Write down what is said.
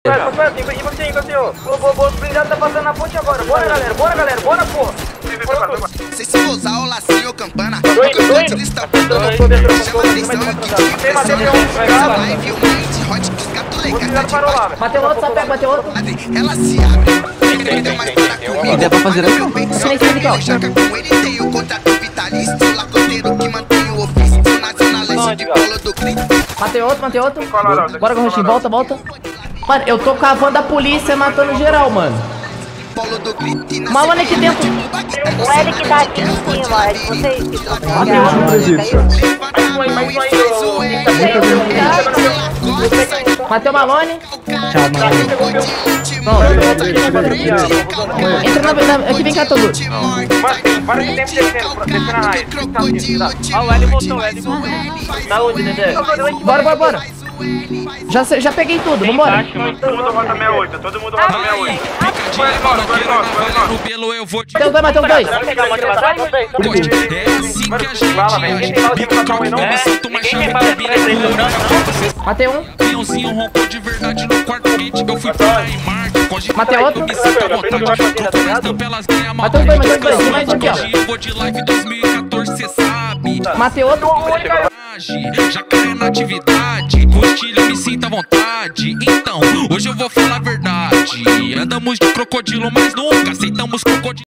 Encosteio. O blindado tá passando na ponte agora. Bora, galera. Bora, porra. Sei se vou usar o lacinho ou campana. Dois. Chama atenção live, o mind hot dos gatos legais. Bateu outro, só pega, bateu outro. Ela se abre. Tem mais para comigo. Dá pra fazer assim? Eu joga com ele, tem o contrato vitalício. Lacoteiro que mantém o ofício. Na zona leste de Polo do Grito. Matei outro. Bora, Gorroxinho, volta. Mano, eu tô com a van da polícia matando geral, mano. Polo do Grito. Malone aqui dentro. O Eric tá aqui em cima, é de vocês que estão Matei o Malone. Entra na... Aqui, vem cá, todo. Para de tempo descendo na raia. Ó, o L voltou. Tá onde, Dedé? Bora. Já peguei tudo, vambora. Todo mundo rota 68. Matei os dois. Vai pegar a motivação? É assim que a gente age. Pica tropa, solta uma chave da bilha. Matei um. Leãozinho roncou de verdade no quarto quente. Eu fui pra Marte. Matei outro. Me sinto à vontade. Trocando pelas ganhas mal. Matei os dois. Tem mais um aqui, ó. Eu vou de live 2014, cê sabe. Matei outro. Já cai na atividade, postilha, me sinta à vontade. Então, hoje eu vou falar a verdade. Andamos de crocodilo, mas nunca aceitamos crocodilo.